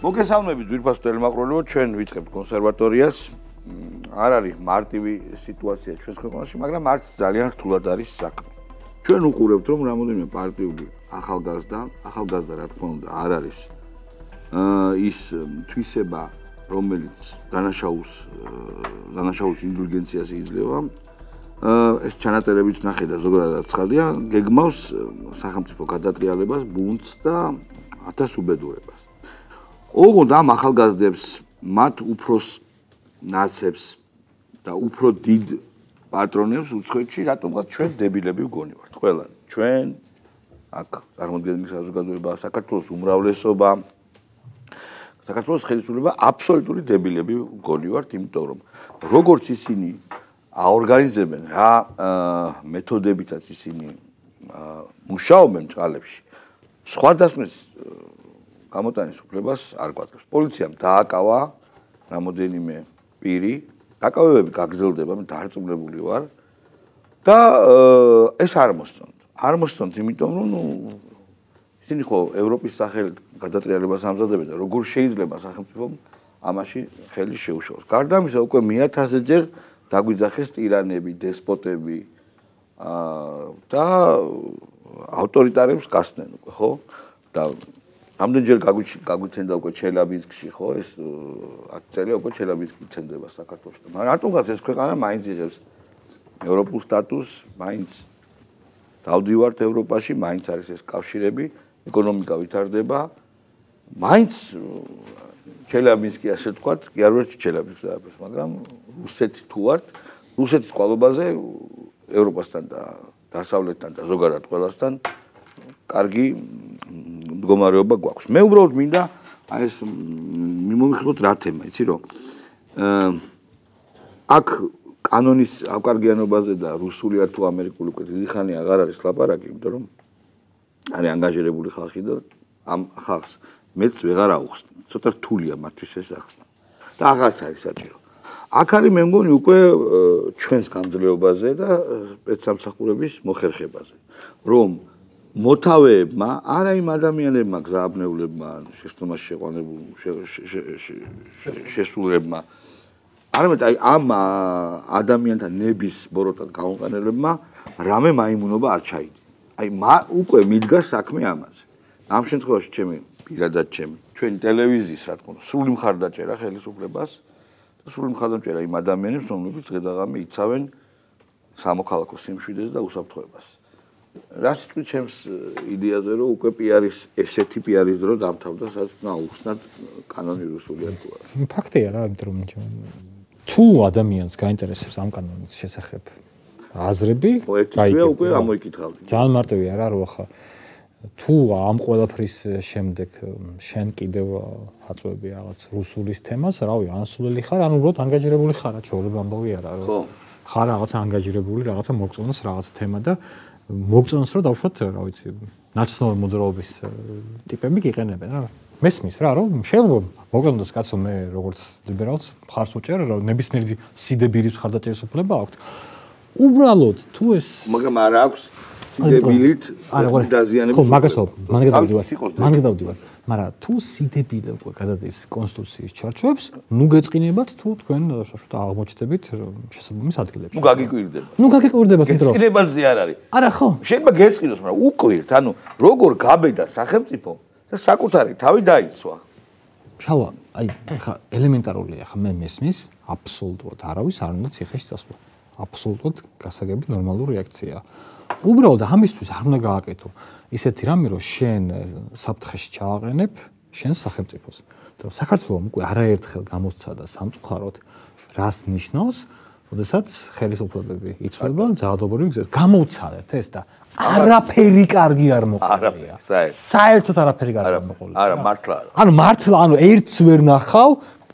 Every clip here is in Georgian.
მოგესალმებით ძვირფას თელმაყრულებო, ჩვენ ვიწყებთ კონსერვატორიას. არ არის მარტივი სიტუაცია ჩვენს ქვეყანაში, მაგრამ არც ძალიან რთულად არის საქმე. ჩვენ უყურებთ, რომ რამოდენიმე პარტიული ახალგაზრდა რა თქმა უნდა არ არის ის თვისება, რომელიც დანაშაულის ინდულგენციას იძლევა. ეს ჩანაწერებიც ნახე და ზოგადად ცხადია, გეგმავს სახელმწიფო გადატრიალებას, ბუნტს და ათასუბედურებას. ოღონდ ამ ახალგაზრდებს, მათ უფროს ნაცებს და უფრო დიდ პატრონებს უცხოეთში რატომღაც ჩვენ დებილები ვგონივართ. ყველა ჩვენ აქ წარმოდგენილი საზოგადოება, საქართველოს უმრავლესობა, საქართველოს ხელისუფლება აბსოლუტური დებილები ვგონივართ, იმიტომ რომ როგორც ისინი აორგანიზებენ რა მეთოდებითაც ისინი მუშაობენ წყალებში, სხვადასხვის გამოტანის უფლებას არ გვაძლევს. პოლიციამ დააკავა რამოდენიმე პირი, დაკავებები გაგრძელდება, მე დარწმუნებული ვარ და ეს არ მოსწონთ. არ მოსწონთ, იმიტომ რომ ისინი ხო ევროპის სახელით გადატრიალებას ამზადებენ და როგორ შეიძლება სახელმწიფომ ამაში ხელი შეუშალოს. გარდა ამისა, უკვე მე-1000-ჯერ დაგვიძახეს ტირანები, დესპოტები და ავტორიტარებს გასცდნენ უკვე, ხო? და რამდენჯერ გაგვიცენდა უკვე ჩელაბინსკში, ხო? ეს 10 წელია უკვე ჩელაბინსკი ცენდება საქართველოს. მაგრამ რატომღაც ეს ქვეყანა მაინც იღებს ევროპულ სტატუსს, მაინც დავდივართ ევროპაში, მაინც არის ეს კავშირები, ეკონომიკა ვითარდება, მაინც ჩელაბინსკი ასე ვთქვათ, კი არ ვერც ჩელაბინსკს დააფეს, მაგრამ რუსეთი თუ ვართ, რუსეთის ყვალობაზე ევროპასთან და დასავლეთთან და ზოგადად ყველასთან კარგი მდგომარეობა გვაქვს. მე უბრალოდ მინდა აი ეს მიმოვიხილოთ რა თემა, იცი რომ აქ კანონის ავკარგიანობაზე და რუსული თუ ამერიკული უკვე დიდი ხანი აღარ არის ლაპარაკი, იმიტომ რომ არის ანგაჟირებული ხალხი და ამ ხალხს მეც ვეღარ აუხსნი. ცოტა რთულია მათთვის ეს ახსნა. და აღარც არის საჭირო. აქ არის მე მგონი უკვე ჩვენს გამძლეობაზე და სპეცსამსახურების მოხერხებაზე, რომ მოთავეებმა, არა იმ ადამიანებმა, გზააბნეულებმა, შეცდომაში შესულლებმა, არამედ აი ამ ადამიანთა ნების ბოროტად გამოყენებლებმა რამე მაიმუნობა არ ჩაიდგა. აი უკვე მიდგა საქმე ამაზე. ამ შემთხვევაში პირადად ჩვენი ტელევიზიის რა თქმა უნდა სრული მხარდაჭერა ხელისუფლებას და სრული მხარდაჭერა იმ ადამიანებს, რომლებიც დღე-დღე იცავენ სამოქალაქო სიმშვიდეს და უსაფრთხოებას. რას თქვი ჩემს იდეაზე, რომ უკვე პიარის ესეთი პიარის დრო დამთავრდა, სადაც აუხსნათ კანონი რუსული თუ არა. ფაქტია რა, იმიტომ რომ თუ ადამიანს გაინტერესებს ამ კანონის შესახებ აზრები, გაიგებ უკვე ამოიკითხავდი. ძალიან მარტივია რა, რომ ახლა თუ ამ ყველაფრის შემდეგ შენ კიდევ აწვევები რაღაც რუსულის თემას, რავი, ანსულელი ხარ, ან უბრალოდ ანგაჟირებული ხარ, რა ჩვეულებრივ ამბავი არა, რომ ხარ რაღაცა ანგაჟირებული, რაღაცა მოგწონს რაღაცა თემა და მოგწონს რომ დავუშვათ, რა ვიცი, ნაცნობი მოძრაობის ტიპები გიყენებენ რა. მესმის რა, რომ შეიძლება მოგონდეს კაცო მე როგორც ლიბერალს მხარს უჭერ, რომ ნებისმიერი სიდებილის მხარდაჭერის უფლება აქვს. უბრალოდ თუ ეს მაგრამ არ აქვს სიდებილით დაზიანების. ხო, მაგასო, მან გადავდივარ. მაგრამ თუ სიდებილე უკვე გადადის კონსტიტუციის ჩარჩოებს, ნუ გეწყინებათ თუ თქვენ აღმოჩნდებით შესაბამის ადგილებში. ნუ გაგიკვირდება. იმიტომ რომ გეწყინებაზე არ არის. არა ხო? შეიძლება გეწყინოს, მაგრამ უკვირთ, ანუ როგორ გაბედა სახელმწიფო და საკუთარი თავი დაიცვა. შავა, აი ხა ელემენტარულია, ხა მე მესმის, აბსოლუტურად არავის არ უნდა ციხეში წასვლა. აბსოლუტურად გასაგები ნორმალური რეაქცია. უბრალოდ ამისთვის არ უნდა გააკეთო ისეთი რამე, რომ შენ საფრთხეში ჩააყენებ შენს სახელმწიფოს. და საქართველოს უკვე არაერთხელ გამოსცადა სამწუხაროდ, რას ნიშნავს, როდესაც ხელისუფლებები იცვლება ძალადობრივი გზით. გამოვცადეთ ეს და არაფერი კარგი არ მოყოლია. საერთოდ არაფერი კარგი არ მოყოლია. არა, მართლა არა. ანუ მართლა, ერთს ვერ ნახავ,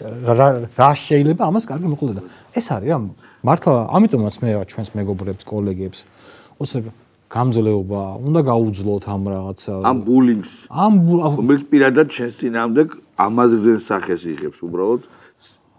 რა შეიძლება ამას კარგი მოყოლია და ეს არის რა, მართლა ამიტომაც მე ჩვენს მეგობრებს, კოლეგებს გამძლეობა, უნდა გაუძლოთ ამ რაღაცა. ამ ბულინგს. რომელიც პირადად შენს წინააღმდეგ ამაზე სახეს იღებს უბრალოდ.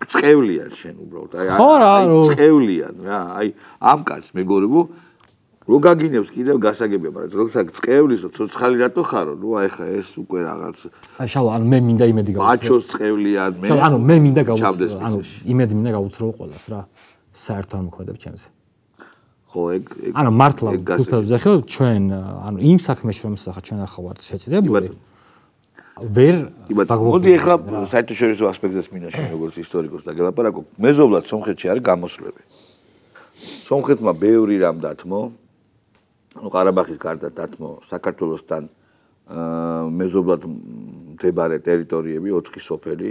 წყევლიან შენ უბრალოდ. აი წყევლიან რა. აი ამ კაცს მეგობრებო რო გაგინებს კიდევ გასაგებია, მაგრამ როცა წევლისო, ცოცხალი რატო ხარო? ნუ აი ხა ეს უკვე რაღაც აი შალო, ანუ მე მინდა იმედი გავუცრო. ბაჩოს წევლიან მე. ანუ მე მინდა გავუცრო, ანუ იმედი მინდა გავუცრო ყველას რა. საერთოდ არ მოქმედებ ჩემზე. ხო, ეგ ანუ მართლა თუთებზე ხო ჩვენ, ანუ იმ საქმეში რომ სახა ჩვენ ახლა ვართ შეჭდებული. ვერ მოდი ახლა საერთაშორისო ასპექტზეც მინაშენ როგორც ისტორიკოს და გელაპარაკო. მეზობლად სომხეთში არის გამოსვლები. სომხეთმა ბევრი რამ დათმო. ანუ ყარაბაღის გარდა დათმო საქართველოსთან მეზობლად მდებარე ტერიტორიები 4 სოფელი.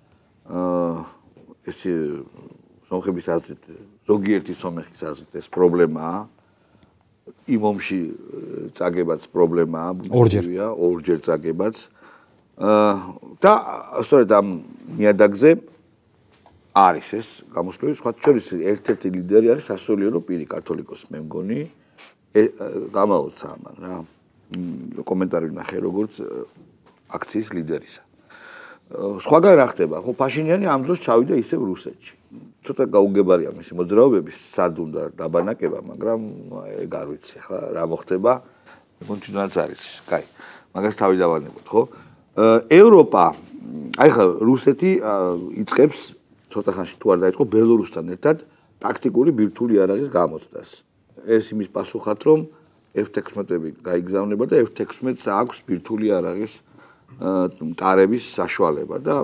ეს სომხების აზრით, ზოგიერთი სომეხის აზრით ეს პრობლემაა. იმ ომში წაგებაც პრობლემაა, ორჯერ წაგებაც. და სწორედ ამ ნიადაგზე არის ეს გამოსვლები, სხვა შორის ერთ-ერთი ლიდერი არის სასულიერო პირი კათოლიკოსი, მე მგონი, გამაოცა ამან რა. კომენტარი ვნახე როგორც აქციის ლიდერისა. სხვაგან რა ხდება? ხო, ფაშინიანი ამ დროს ჩავიდა ისევ რუსეთში. ცოტა გაუგებარია მისი მოძრაობები, სად უნდა დაბანაკება, მაგრამ ეგ არ ვიცი ხა რა მოხდება. კონტინუაც არის. კაი. მაგას თავი დავანებოთ, ხო? ევროპა, აი ხა რუსეთი იწყებს ცოტა ხანში თუ არ დაიწყო ბელორუსთან ერთად ტაქტიკური ბირთვული იარაღის გამოცდას. ეს იმის პასუხად, რომ F-16-ები გაიგზავნება და F-16-ს აქვს ბირთვული იარაღის ტარების საშუალება და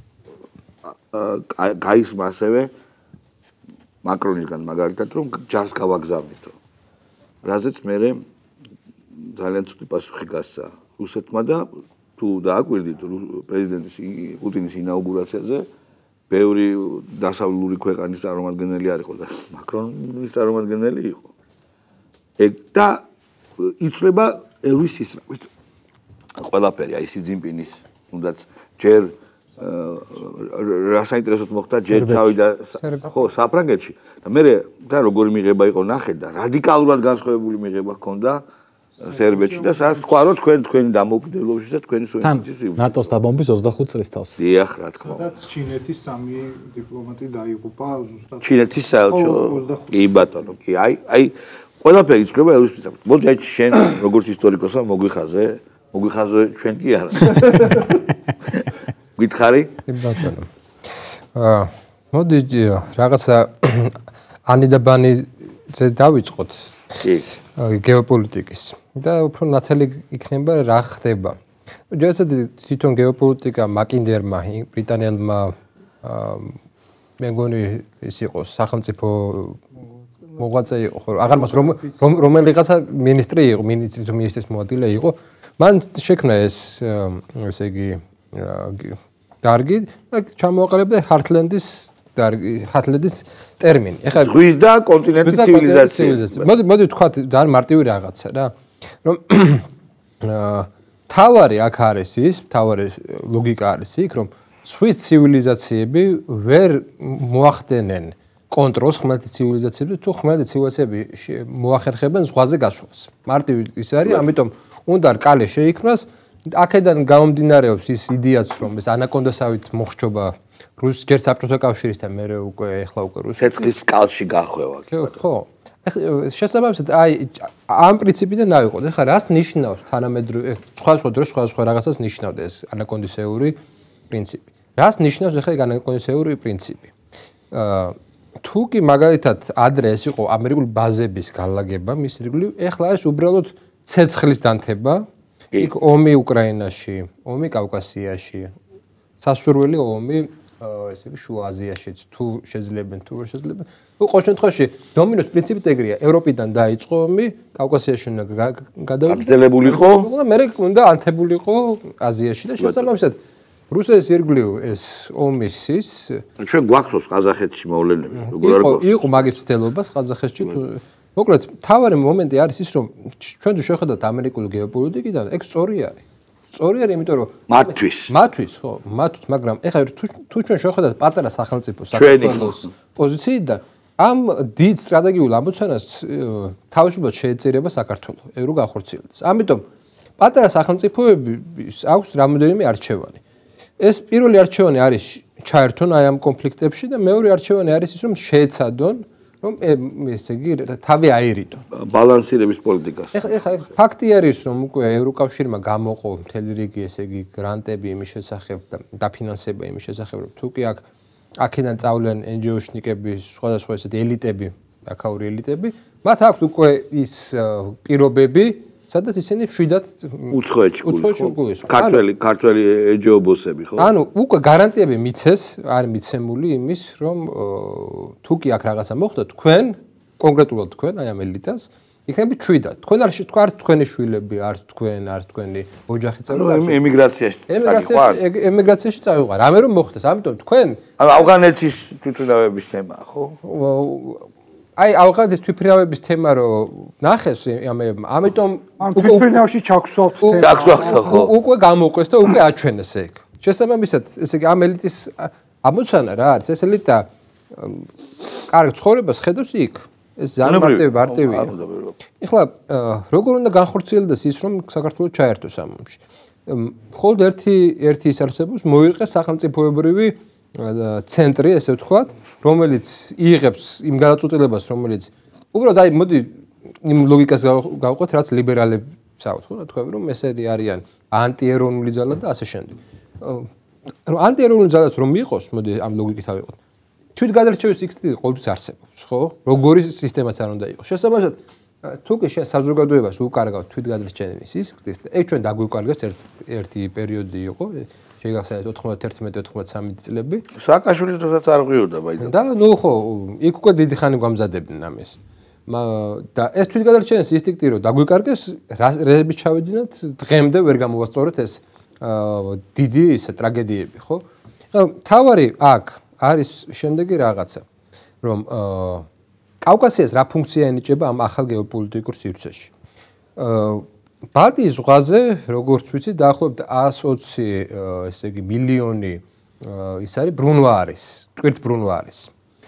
გაისმა ასევე მაკრონისგან მაგალითად, რომ ჯარს გავაგზავნითო. რაზეც მე ძალიან ცუდი პასუხი გასცა რუსეთმა და თუ დააკვირდით პრეზიდენტის პუტინის ინაუგურაციაზე ბევრი დასავლური ქვეყნის წარმომადგენელი არ იყო და მაკრონის წარმომადგენელი იყო. ეგ და იცვლება ერვის ისრავის ყველაფერი, აი სი ძინპინის თუნდაც ჯერ რა საინტერესოდ მოხდა ჯერ ჩავიდა ხო საფრანგეთში და მე და როგორი მიღება იყო ნახე და რადიკალურად განსხვავებული მიღება ჰქონდა სერბეთში და სადაც თქვა რომ თქვენი დამოუკიდებლობისთვის და თქვენი სუვერენიტეტის ნატოს დაბომბვის 25 წლის თავს. დიახ, რა თქმა უნდა. სადაც ჩინეთის 3 დიპლომატი დაიღუპა ზუსტად. ჩინეთის საელჩო. კი ბატონო, კი. აი ყველაფერი იცვლება ერთვის. მოდი აი შენ როგორც ისტორიკოსა მოგვიხაზე ჩვენ კი არა. გითხარი? კი ბატონო. მოდი რაღაცა ანი და ბანიზე დავიწყოთ. კი. გეოპოლიტიკის და უფრო ნათელი იქნება რა ხდება. ჯერჯერობით თვითონ გეოპოლიტიკა მაკინდერმა ბრიტანელმა მე მგონი ის იყო სახელმწიფო მოღვაწე იყო ხო აღარ მას რომელიღაცა მინისტრი იყო მინისტრის მოადგილე იყო მან შექმნა ეს ესე იგი დარგი და ჩამოაყალიბა ჰარტლენდის ტერმინი. ეხლა ზღვის და კონტინენტის ცივილიზაცია. მოდი თქვა ძალიან მარტივი რაღაცა რა. რომ თავარი აქ არის ის, თავარი ლოგიკა არის იქ, რომ ზღვის ცივილიზაციები ვერ მოახდენენ კონტროლს ხმელეთის ცივილიზაციებზე, თუ ხმელეთის ცივილიზაციები მოახერხებენ ზღვაზე გასვლას. მარტივი ის არის, ამიტომ უნდა რკალი შეიქმნას, აქედან გამომდინარეობს ის იდეაც, რომ ეს ანაკონდასავით მოხჭობა რუს ჯერ საბჭოთა კავშირისთან მე უკვე ეხლა უკვე რუსეთის ცეცხლის კალში გახვევა. ხო. შესაბამისად აი ამ პრინციპიდან ავიღოთ. ეხლა რას ნიშნავს თანამედროვე სხვადასხვა დროს სხვადასხვა რაღაცას ნიშნავდა ეს ანაკონდისეული პრინციპი. რას ნიშნავს ეხლა ეს ანაკონდისეული პრინციპი? თუ კი მაგალითად ადრე ეს იყო ამერიკული ბაზების განლაგება მის ირგვლივ, ეხლა ეს უბრალოდ ცეცხლის დანთება, იქ ომი უკრაინაში, ომი კავკასიაში, სასურველი ომი ესე იგი შუა აზიაშიც თუ შეძლებენ თუ ვერ შეძლებენ. ნუ ყოველ შემთხვევაში დომინოს პრინციპი ეგრეა. ევროპიდან დაიწყო ომი, კავკასიაში უნდა გადაგზელებულიყო და მე უნდა ანთებულიყო აზიაში და შესაბამისად რუსეთის ირგვლივ ეს ომის ის ჩვენ გვაქვს ყაზახეთში მოვლენები როგორ არ გვაქვს? იყო მაგის ცდელობას ყაზახეთში თუ მოკლედ თავარი მომენტი არის ის რომ ჩვენ თუ შევხედოთ ამერიკული გეოპოლიტიკიდან ეგ სწორი არის. სწორი არის იმიტომ რომ მათთვის ხო მათთვის მაგრამ ეხლა თუ ჩვენ შევხედოთ პატარა სახელმწიფო საქართველოს პოზიციიდან ამ დიდ სტრატეგიულ ამოცანას თავისუფლად შეეწირება საქართველოს ევრო განხორციელდეს. ამიტომ პატარა სახელმწიფოების აქვს რამოდენიმე არჩევანი. ეს პირველი არჩევანი არის ჩაერთონ აი ამ კონფლიქტებში და მეორე არჩევანი არის ის რომ შეეცადონ რომ ესე იგი თავი აერიდო. ბალანსირების პოლიტიკას. ეხლა ფაქტი არის, რომ უკვე ევროკავშირმა გამოყო მთელი რიგი ესე იგი გრანტები იმის შესახებ და დაფინანსება იმის შესახებ, რომ თუ კი აქედან წავლენ NGO-შნიკები, სხვადასხვა ესეთი ელიტები, აქაური ელიტები, მათ აქვთ უკვე ის პირობები, სადაც ისინი შვიდად უცხოეთში გულისხმობ. ქართველი NGO ბოსები, ხო? ანუ უკვე გარანტიები მიცეს, არის მიცემული იმის, რომ თუ კი აქ რაღაცა მოხდა, თქვენ, კონკრეტულად თქვენ, აი ამ ელიტას, იქნებით შვიდად. თქვენ არ თქვენი შვილები, არ თქვენ, არ თქვენი ოჯახი წავიდა. ემიგრაციაში წავიღარ. რამე რომ მოხდეს, ამიტომ თქვენ ავღანეთის თვითმფრინავების თემაა, ხო? აი ავღანეთის თვითმფრინავების თემა რომ ნახეს ამიტომ თვითმფრინავში ჩაგვსვავთ ხო? უკვე გამოყვეს და უკვე აჩვენეს ეგ. შესაბამისად, ესე იგი ამ ელიტის ამოცანა რა არის? ეს ელიტა კარგ ცხოვრებას ხედავს იქ. ეს ძალიან მარტივია. ეხლა როგორ უნდა განხორციელდეს ის რომ საქართველოს ჩაერთოს ამ ომში? მხოლოდ ერთი ის არსებობს, მოირყეს სახელმწიფოებრივი ცენტრი, ესე ვთქვათ, რომელიც იღებს იმ გადაწყვეტილებას, რომელიც უბრალოდ აი მოდი იმ ლოგიკას გავყვეთ, რაც ლიბერალებს აქვთ, ხო, თქვენ რომ ესეთი არიან ანტიეროვნული ძალა და ასე შემდეგ. რომ ანტიეროვნული ძალაც რომ იყოს, მოდი ამ ლოგიკით ავიღოთ. თვითგადარჩევის ინსტინქტი ყოველთვის არსებობს, ხო? როგორი სისტემაც არ უნდა იყოს. შესაბამისად, თუ კი შენ საზოგადოებას უკარგავ თვითგადარჩენის ინსტინქტს, ეგ ჩვენ დაგვიკარგებს ერთი პერიოდი იყო, შეგახსენეთ 91-93 წლები. სააკაშვილის დროსაც არ ღვიოდა მაინც. და ნუ ხო, იქ უკვე დიდი ხანი გვამზადებდნენ ამას. და ეს თვითგადარჩენის ინსტინქტი რომ დაგვიკარგეს, რაზეც ჩავედინოთ, დღემდე ვერ გამოვასწორეთ ეს დიდი ისე ტრაგედიები, ხო? თავარი აქ არის შემდეგი რაღაცა, რომ კავკასიას რა ფუნქცია ენიჭება ამ ახალ გეოპოლიტიკურ სივრცეში. ბალტიის ზღვაზე, როგორც ვიცი, დაახლოებით 120 ესე იგი მილიონი ის არის ბრუნვა არის, ტვირთ ბრუნვა არის.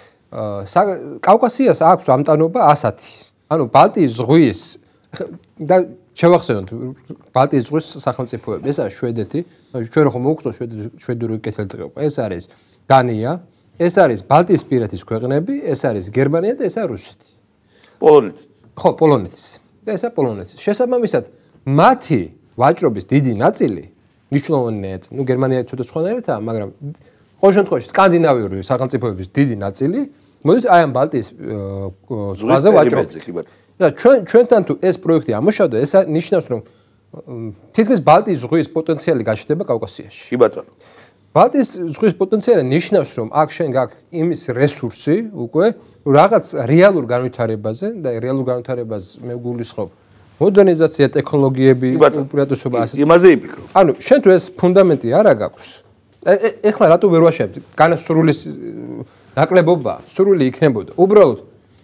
კავკასიას აქვს ამტანობა 100. ანუ ბალტიის ზღვის და შევახსენოთ ბალტიის ზღვის სახელმწიფოები, ეს არის შვედეთი, ჩვენ ხომ მოვუწევთ შვედური კეთილდღეობა, ეს არის დანია, ეს არის ბალტიისპირეთის ქვეყნები, ეს არის გერმანია და ეს არის რუსეთი. პოლონეთი. ხო, პოლონეთის. და ესა პოლონეთის. შესაბამისად, მათი ვაჭრობის დიდი ნაწილი, მნიშვნელოვანი ნაწილი, ნუ გერმანია ცოტა სხვანაირადაა, მაგრამ ყოველ შემთხვევაში სკანდინავიური სახელმწიფოების დიდი ნაწილი მოდის აი ამ ბალტიის ზღვაზე ვაჭრობს. და ჩვენთან თუ ეს პროექტი ამოშავდა, ეს ნიშნავს, რომ თითქმის ბალტიის ზღვის პოტენციალი გაჩნდება კავკასიაში. კი ბატონო. ბალტიის ზღვის პოტენციალი ნიშნავს, რომ აქ შენ გაქვს იმის რესურსი უკვე რაღაც რეალურ განვითარებაზე და რეალურ განვითარებას მე გულისხმობ მოდერნიზაცია, ტექნოლოგიები, უპირატესობა ასე. იმაზე იფიქრო. ანუ შენ თუ ეს ფუნდამენტი არა გაქვს, ეხლა რატო ვერ ვაშევთ? განსრული ნაკლებობა, სრული იქნებოდა. უბრალოდ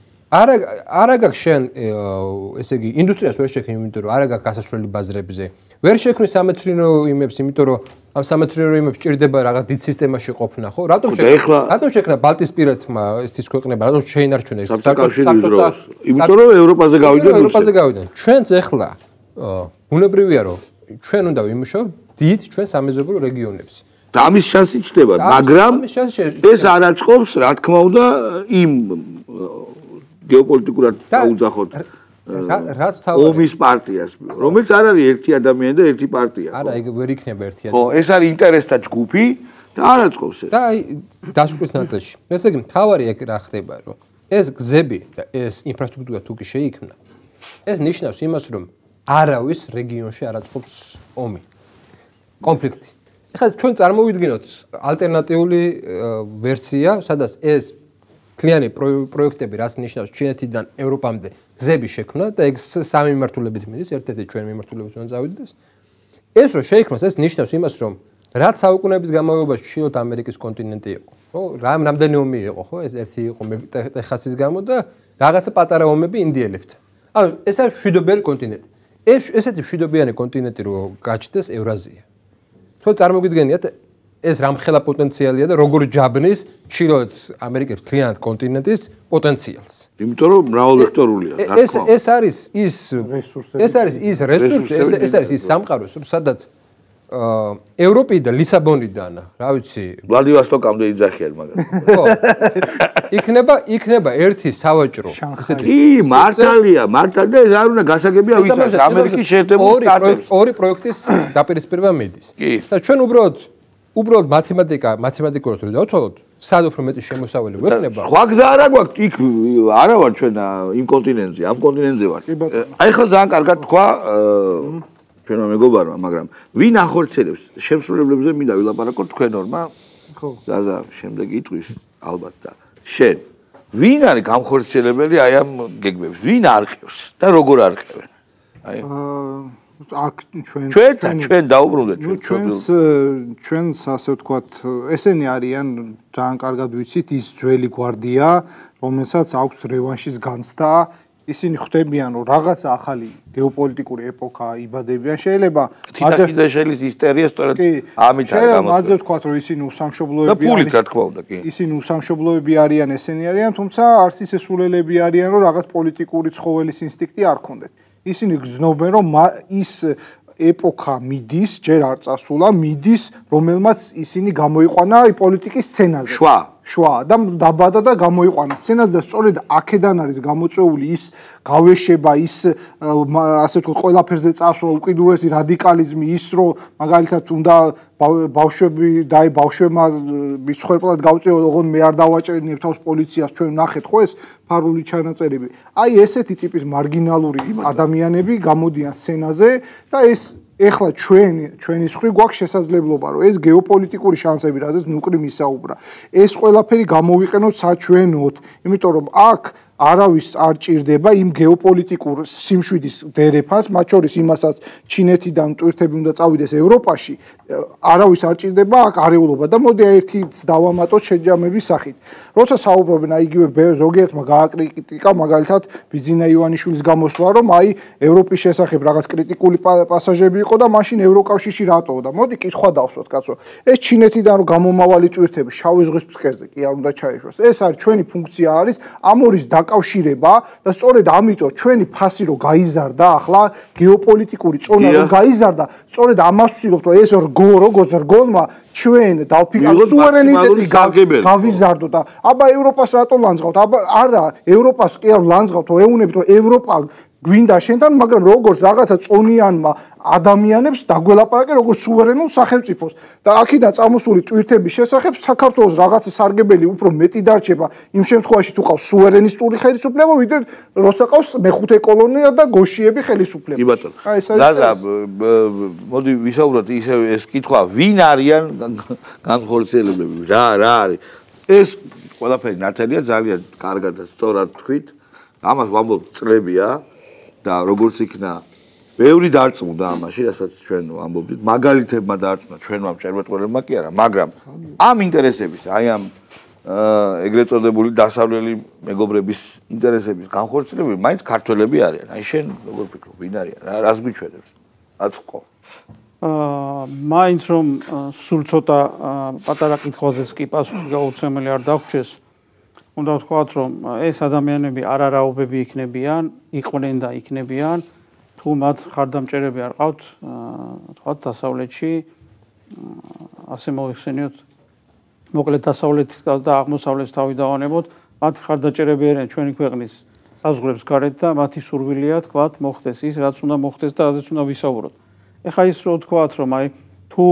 არა გაქვს შენ ესე იგი ინდუსტრიას ვერ შექმნი, იმიტომ რომ არა გაქვს გასასვლელი ბაზრებზე. ვერ შექმნი სამეცნიერო იმებს, იმიტომ რომ ამ სამეცნიერო იმებს ჭირდება რაღაც დიდ სისტემაში ყოფნა, ხო? რატომ შექმნა ბალტიისპირეთმა ეს ქვეყნება, რატომ შეინარჩუნა ეს საქართველოს? იმიტომ რომ ევროპაზე გავიდნენ. ჩვენც ეხლა ბუნებრივია რომ ჩვენ უნდა ვიმუშაოთ დიდ ჩვენ სამეზობლო რეგიონებში. და ამის შანსი ჩდება, მაგრამ ეს არ აწყობს, რა თქმა უნდა, იმ გეოპოლიტიკურად დაუძახოთ რაც თავი ომის პარტიას, რომელიც არ არის ერთი ადამიანი და ერთი პარტია. არა, ეგ ვერ იქნება ერთი ადამიანი. ხო, ეს არის ინტერესთა ჯგუფი და არ აწყობს ეს. და აი დასკვით ნაწილში. ესე იგი, თავარი ეგ რა ხდება, რომ ეს გზები და ეს ინფრასტრუქტურა თუ კი შეიქმნა, ეს ნიშნავს იმას, რომ არავის რეგიონში არ აწყობს ომი, კონფლიქტი. ეხლა ჩვენ წარმოვიდგინოთ ალტერნატიული ვერსია, სადაც ეს კლიანი პროექტები, რაც ნიშნავს ჩინეთიდან ევროპამდე გზები შექმნა და ეგ სამი მიმართულებით მიდის, ერთ-ერთი ჩვენ მიმართულებით უნდა წავიდეს. ეს რო შეიქმნას, ეს ნიშნავს იმას, რომ რაც საუკუნეების განმავლობაში ჩრდილოეთ ამერიკის კონტინენტი იყო, ხო? რამდენი ომი იყო, ხო? ეს ერთი იყო ტეხასის გამო და რაღაცა პატარა ომები ინდიელებთან. ანუ ეს არის მშვიდობიანი კონტინენტი. ესეთი მშვიდობიანი კონტინენტი რო გაჩნდეს ევრაზია. თუ წარმოგიდგენიათ ეს რამხელა პოტენციალია და როგორ ჯაბნის ჩრდილოეთ ამერიკის მთლიანად კონტინენტის პოტენციალს. იმიტომ რომ მრავალვექტორულია, რა თქმა უნდა. ეს არის ის რესურსი, ეს არის ის სამყარო, სადაც ევროპიდან, ლისაბონიდან, რა ვიცი, ვლადივოსტოკამდე იძახიან მაგრამ. ხო. იქნება ერთი სავაჭრო. კი, მართალია, და ეს არ უნდა გასაგებია ვიცით ამერიკის შეერთებული შტატებში. ორი პროექტის დაპირისპირება მიდის. და ჩვენ უბრალოდ მათემატიკურად რო დავთვალოთ, სად უფრო მეტი შემოსავალი გვექნება. სხვა გზა არა გვაქვს, იქ არა ვარ ჩვენ იმ კონტინენტზე, ამ კონტინენტზე ვარ. აი ხო ძალიან კარგად თქვა ჩვენმა მეგობარმა, მაგრამ ვინ ახორციელებს შემსრულებლებზე მინდა ვილაპარაკოთ თქვენ ორმა. ხო. ზაზა შემდეგი იტყვის ალბათ და შენ ვინ არის გამხორციელებელი აი ამ გეგმებს? ვინ არყევს და როგორ არყევენ? აი აქ ჩვენ დაუბრუნდეთ ჩვენს ასე ვთქვათ ესენი არიან ძალიან კარგად ვიცით ის ძველი გვარდია რომელსაც აქვს რევანშის განცდა ისინი ხვდებიან რომ რაღაცა ახალი გეოპოლიტიკური ეპოქა იბადებიან შეიძლება თითქოს შელის ისტერია სწორედ ამით არის გამოწვეული მაგაზე ვთქვათ რომ ისინი უსამშობლოები და ფულით რა თქმა უნდა კი ისინი უსამშობლოები არიან ესენი არიან თუმცა არც ისე სულელები არიან რომ რაღაც პოლიტიკური ცხოველის ინსტინქტი არ ქონდეთ ისინი გრძნობენ რომ ის ეპოქა მიდის ჯერ არ წასულა მიდის რომელმაც ისინი გამოიყვანა პოლიტიკის სცენაზე შვა და დაბადა და გამოიყვანა სცენაზე და სწორედ აქედან არის გამოწვეული ის გავეშება ის ასე ვთქვათ ყველაფერზე წასვლა უკიდურესი რადიკალიზმი ის რომ მაგალითად უნდა ბავშვები და ბავშვებმა მიცხვერპლად გავწიო ოღონდ მე არ დავაჭერნიებ თავს პოლიციას ჩვენ ნახეთ ხო ეს ფარული ჩანაწერები აი ესეთი ტიპის მარგინალური ადამიანები გამოდიან სცენაზე და ეს ეხლა ჩვენი სხვი გვაქვს შესაძლებლობა რომ ეს გეოპოლიტიკური შანსები რაზეც ნუკრი მისაუბრა ეს ყველაფერი გამოვიყენოთ საჩვენოდ იმიტომ რომ აქ არავის არ ჭირდება იმ გეოპოლიტიკურ სიმშვიდის დერეფანს, მათ შორის იმასაც ჩინეთიდან ტვირთები უნდა წავიდეს ევროპაში, არავის არ ჭირდება აქ არეულობა და მოდი ერთიც დავამატოთ შეჯამების სახით. როცა საუბრობენ აი იგივე ზოგიერთმა გააკრიტიკა მაგალითად ბიძინა ივანიშვილის გამოსვლა, რომ აი ევროპის შესახებ რაღაც კრიტიკული პასაჟები იყო და მაშინ ევროკავშირში რატოა და მოდი კითხვა დავსვათ კაცო. ეს ჩინეთიდან რომ გამომავალი ტვირთები შავი ზღვის ფსკერზე კი არ უნდა ჩაეშვას. ეს არის ჩვენი ფუნქცია არის ამორის დაკავშირება და სწორედ ამიტომ ჩვენი ფასი რომ გაიზარდა ახლა გეოპოლიტიკური წონა რომ გაიზარდა სწორედ ამას ვცდილობთ რომ ეს როგორც რგოლმა ჩვენ დავფიქროთ სუვერენიტეტი გავიზარდო და აბა ევროპას რატო ლანძღავთ აბა არა ევროპას კი არ ლანძღავთ ეუნებით რომ ევროპა გვინდა შენთან მაგრამ როგორც რაღაცა წონიანმა ადამიანებს დაგველაპარაკე როგორც სუვერენულ სახელმწიფოს და აქედან წამოსული ტვირთების შესახებ საქართველოს რაღაცა სარგებელი უფრო მეტი დარჩება იმ შემთხვევაში თუ ყავს სუვერენისტული ხელისუფლება ვიდრე როცა ყავს მეხუთე კოლონია და გოშიები ხელისუფლება კი ბატონო ზაზა მოდი ვისაუბროთ ისე ეს კითხვა ვინ არიან განხორციელებლები რა არის ეს ყველაფერი ნათელია ძალიან კარგად და სწორად თქვით ამას ვამბობ წლებია და როგორც იქნა ბევრი დარწმუნდა ამაში, რასაც ჩვენ ვამბობდით, მაგალითებმა დარწმუნა ჩვენმა მჭერმეტყველებმა კი არა, მაგრამ ამ ინტერესების, აი ამ ეგრეთ წოდებული დასავლელი მეგობრების ინტერესების განხორციელებელი მაინც ქართველები არიან. აი შენ როგორ ფიქრობ, ვინ არიან? რას გვიჩვენებს? რაც ყო. მაინც რომ სულ ცოტა პატარა კითხვაზეც კი პასუხი გაუცემელი არ დაგვრჩეს. უნდა ვთქვათ, რომ ეს ადამიანები არარაობები იქნებიან, იყვნენ და იქნებიან. თუ მათ ხარდამჭერები არ ყავთ, თქვათ დასავლეთში ასე მოიხსენიოთ მოკლედ დასავლეთ და აღმოსავლეთს თავი დავანებოთ, მათ ხარდაჭერები არიან ჩვენი ქვეყნის საზღვრებს გარეთ და მათი სურვილია თქვათ მოხდეს ის, რაც უნდა მოხდეს და რაზეც უნდა ვისაუბროთ. ეხლა ის რო თქვათ, რომ აი თუ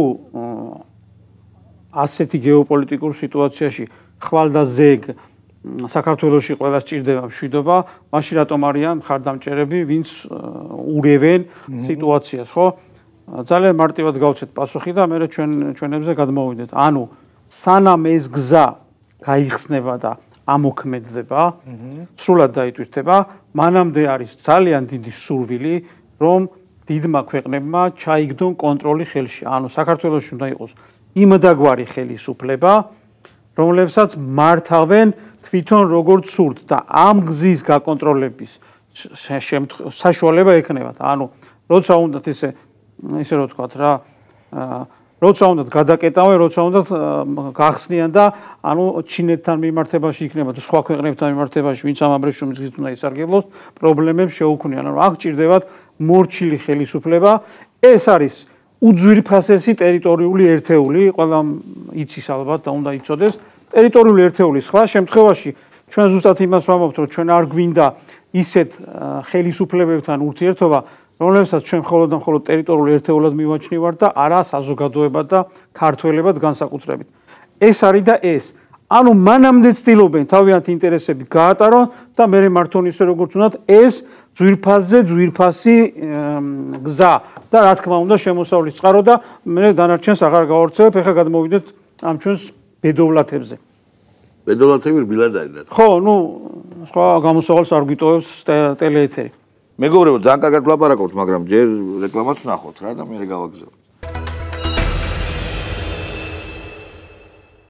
ასეთი გეოპოლიტიკურ სიტუაციაში ხვალ და ზეგ საქართველოში ყველა სჭირდება მშვიდობა, მაშინ რატომ არიან ხარდამჭერები, ვინც ურევენ სიტუაციას, ხო? ძალიან მარტივად გავცეთ პასუხი და მე ჩვენებზე გადმოვიდეთ. ანუ სანამ ეს გზა გაიხსნება და ამოქმედდება, სრულად დაიტვირთება, მანამდე არის ძალიან დიდი სურვილი, რომ დიდმა ქვეყნებმა ჩაიგდონ კონტროლი ხელში. ანუ საქართველოში უნდა იყოს იმდაგვარი ხელისუფლება, რომლებსაც მართავენ თვითონ როგორც სურთ და ამ გზის გაკონტროლების საშუალება ექნებათ. ანუ როცა უნდათ ისე რო ვთქვათ რა, როცა უნდათ გადაკეტავენ, როცა უნდათ გახსნიან და ანუ ჩინეთთან მიმართებაში იქნება თუ სხვა ქვეყნებთან მიმართებაში, ვინც ამ აბრეშუმის გზით უნდა ისარგებლოს, პრობლემებს შეუქმნიან. ანუ აქ ჭირდებათ მორჩილი ხელისუფლება. ეს არის უძვირფასესი ტერიტორიული ერთეული, ყველამ იცის ალბათ და უნდა იცოდეს, ტერიტორიული ერთეული სხვა შემთხვევაში ჩვენ ზუსტად იმას ვამბობთ, რომ ჩვენ არ გვინდა ისეთ ხელისუფლებებთან ურთიერთობა, რომლებსაც ჩვენ მხოლოდ და მხოლოდ ტერიტორიულ ერთეულად მივაჩნევართ და არა საზოგადოებად და ქართველებად განსაკუთრებით. ეს არის და ეს. ანუ მანამდე ცდილობენ თავიანთი ინტერესები გაატარონ და მე მართონ ისე როგორც უნდათ ეს ძვირფასი გზა და რა თქმა უნდა შემოსავლის წყარო და მე დანარჩენს აღარ გავავრცელებ, ეხლა გადმოვიდეთ ამ ჩვენს ბედოვლათებზე. ბედოვლათები რბილად არის. ხო, ნუ სხვა გამოსავალს არ გვიტოვებს ტელეეთერი. მეგობრებო, ძალიან კარგად ვლაპარაკობთ, მაგრამ ჯერ რეკლამაც ვნახოთ რა და მე გავაგზავნე.